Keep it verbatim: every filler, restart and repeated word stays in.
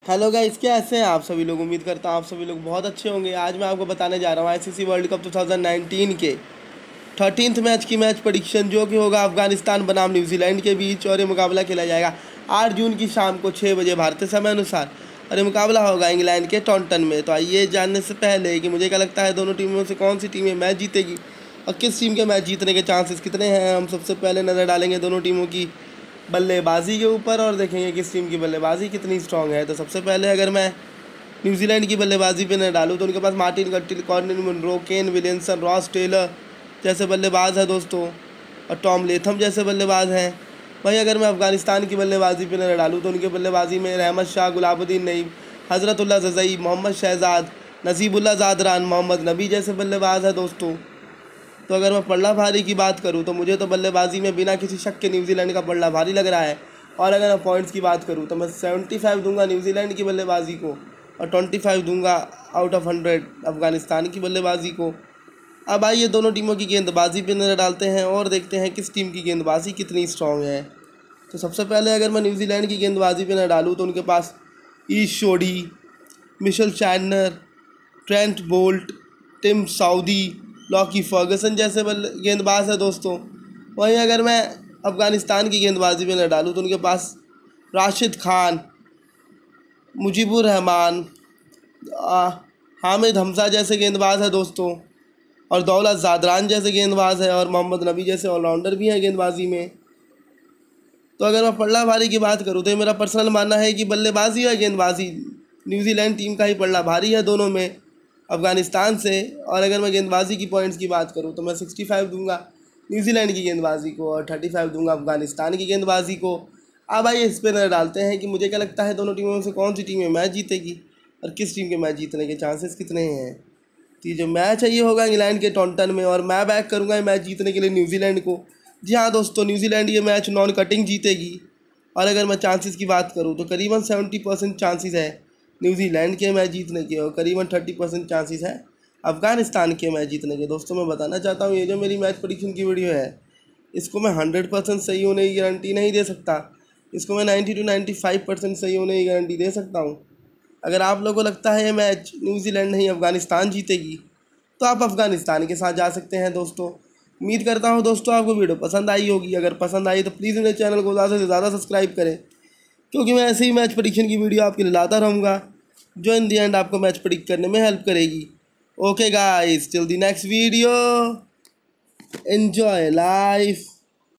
Hello guys, कैसे हैं आप सभी लोग। उम्मीद करता हूँ आप सभी लोग बहुत अच्छे होंगे। आज मैं आपको बताने जा रहा हूँ आईसीसी वर्ल्ड कप दो हज़ार उन्नीस के थर्टीन्थ मैच की मैच प्रेडिक्शन, जो कि होगा अफगानिस्तान बनाम न्यूजीलैंड के बीच। और ये मुकाबला खेला जाएगा आठ जून की शाम को छः बजे भारतीय समय अनुसार। और ये मुकाबला होगा इंग्लैंड के टॉन्टन में। तो आइए जानने से पहले कि मुझे क्या लगता है दोनों टीमों से कौन सी टीमें मैच जीतेगी और किस टीम के मैच जीतने के चांसेस कितने हैं, हम सबसे पहले नज़र डालेंगे दोनों टीमों की बल्लेबाजी के ऊपर और देखेंगे किस टीम की बल्लेबाजी कितनी स्ट्रांग है। तो सबसे पहले अगर मैं न्यूजीलैंड की बल्लेबाजी पे न डालूँ तो उनके पास Martin Guptill, Colin Munro, Kane Williamson, Ross Taylor जैसे बल्लेबाज हैं दोस्तों, और टॉम लेथम जैसे बल्लेबाज हैं। वहीं अगर मैं अफगानिस्तान की बल्लेबाजी पे न डालूँ तो उनके बल्लेबाजी में रहमत शाह, गुलाबुद्दीन नईम, हज़रतुल्लाह जज़ई, मोहम्मद शहजाद, नसीबुल्लाह ज़ादरान, मोहम्मद नबी जैसे बल्लेबाज हैं दोस्तों। तो अगर मैं पल्ला भारी की बात करूँ तो मुझे तो बल्लेबाजी में बिना किसी शक के न्यूजीलैंड का पल्ला भारी लग रहा है। और अगर मैं पॉइंट्स की बात करूँ तो मैं सेवेंटी फाइव दूंगा न्यूजीलैंड की बल्लेबाजी को और ट्वेंटी फाइव दूंगा आउट ऑफ हंड्रेड अफगानिस्तान की बल्लेबाजी को। अब आइए दोनों टीमों की गेंदबाजी पे नज़र डालते हैं और देखते हैं किस टीम की गेंदबाजी कितनी स्ट्रॉन्ग है। तो सबसे पहले अगर मैं न्यूजीलैंड की गेंदबाजी पे न डालूँ तो उनके पास Ish Sodhi, Mitchell Chandler, Trent Boult, Tim Southee, Lockie Ferguson जैसे बल्ले गेंदबाज है दोस्तों। वहीं अगर मैं अफ़गानिस्तान की गेंदबाजी में न डालूँ तो उनके पास राशिद खान, मुजीबुर रहमान, आ, हामिद हमजा जैसे गेंदबाज है दोस्तों, और दौलत ज़ादरान जैसे गेंदबाज है, और मोहम्मद नबी जैसे ऑलराउंडर भी हैं गेंदबाजी में। तो अगर मैं पल्ला भारी की बात करूँ तो ये मेरा पर्सनल मानना है कि बल्लेबाजी और गेंदबाजी न्यूजीलैंड टीम का ही पल्ला भारी है दोनों में अफ़गानिस्तान से। और अगर मैं गेंदबाजी की पॉइंट्स की बात करूँ तो मैं सिक्सटी फाइव दूंगा न्यूजीलैंड की गेंदबाजी को और थर्टी फाइव दूंगा अफ़गानिस्तान की गेंदबाजी को। अब आइए इस पर नज़र डालते हैं कि मुझे क्या लगता है दोनों टीमों में से कौन सी टीमें मैच जीतेगी और किस टीम के मैच जीतने के चांसेस कितने हैं। तो ये जो मैच है ये होगा इंग्लैंड के टॉन्टन में और मैं बैक करूँगा ये मैच जीतने के लिए न्यूजीलैंड को। जी हाँ दोस्तों, न्यूजीलैंड ये मैच नॉन कटिंग जीतेगी। और अगर मैं चांसेस की बात करूँ तो करीबन सेवेंटी परसेंट चांसेस है न्यूजीलैंड के मैच जीतने के और करीबन थर्टी परसेंट चांसेस है अफ़गानिस्तान के मैच जीतने के। दोस्तों मैं बताना चाहता हूँ ये जो मेरी मैच प्रेडिक्शन की वीडियो है इसको मैं हंड्रेड परसेंट सही होने की गारंटी नहीं दे सकता, इसको मैं ninety two ninety five percent सही होने की गारंटी दे सकता हूँ। अगर आप लोगों को लगता है ये मैच न्यूजीलैंड नहीं अफ़गानिस्तान जीतेगी तो आप अफ़गानिस्तान के साथ जा सकते हैं दोस्तों। उम्मीद करता हूँ दोस्तों आपको वीडियो पसंद आई होगी। अगर पसंद आई तो प्लीज़ मेरे चैनल को ज़्यादा से ज़्यादा सब्सक्राइब करें, क्योंकि मैं ऐसे ही मैच प्रेडिक्शन की वीडियो आपके लिए लाता रहूँगा जो इन दी एंड आपको मैच प्रेडिक्ट करने में हेल्प करेगी। Okay guys, till the next video, enjoy life.